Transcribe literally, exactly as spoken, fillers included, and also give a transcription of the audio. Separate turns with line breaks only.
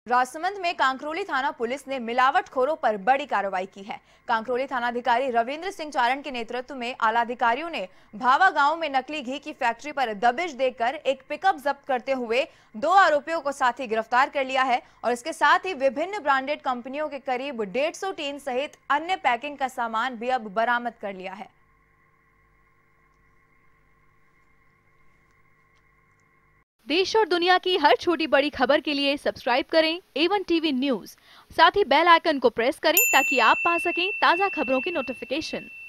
राजसमंद में कांकरोली थाना पुलिस ने मिलावटखोरों पर बड़ी कार्रवाई की है। कांकरोली थानाधिकारी रविंद्र सिंह चारण के नेतृत्व में आला अधिकारियों ने भावा गांव में नकली घी की फैक्ट्री पर दबिश देकर एक पिकअप जब्त करते हुए दो आरोपियों को साथ ही गिरफ्तार कर लिया है और इसके साथ ही विभिन्न ब्रांडेड कंपनियों के करीब डेढ़ सौ टीन सहित अन्य पैकिंग का सामान भी अब बरामद कर लिया है।
देश और दुनिया की हर छोटी बड़ी खबर के लिए सब्सक्राइब करें ए वन टीवी न्यूज़। साथ ही बेल आइकन को प्रेस करें ताकि आप पा सकें ताज़ा खबरों की नोटिफिकेशन।